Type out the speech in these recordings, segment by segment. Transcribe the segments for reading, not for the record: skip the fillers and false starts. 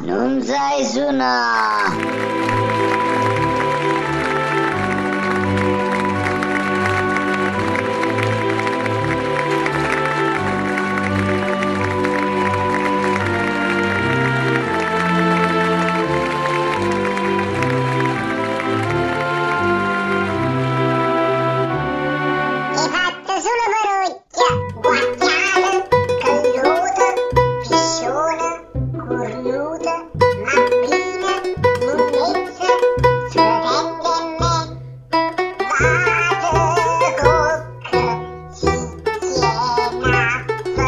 Non sai suonare. Hai fatto solo parrocchia, guagliale, calluta, pisciona, cornuta, mappina, munnezza, sorelle e me. Vado cocca, si tiena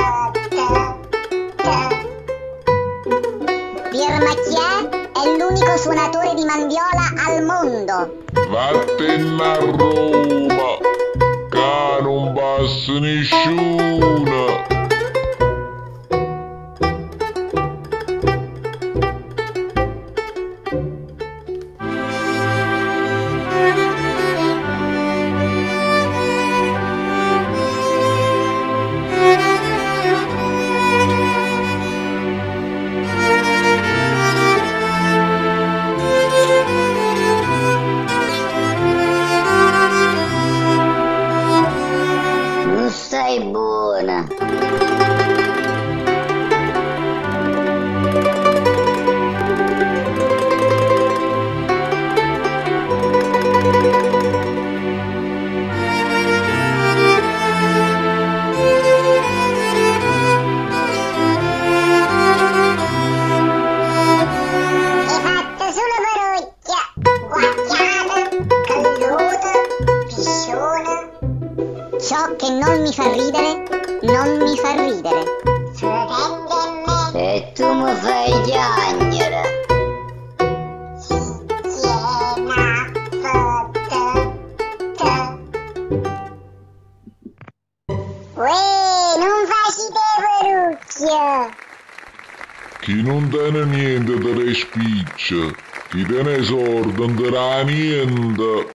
Pier Macchiè è l'unico suonatore di mandiola al mondo. Vattene a Roma, che non passa nessuno. Non sei buona. Hai fatto solo parrocchia, guagliale, calluta, pisciona, ciò che non mi fa ridere, non mi fa ridere. Sorelle e me. E tu mi fai piangere. Si tiena Uè, non facite parrucchia. Chi non tiene niente te le spiccia, chi tiene sordo non te ne ha niente.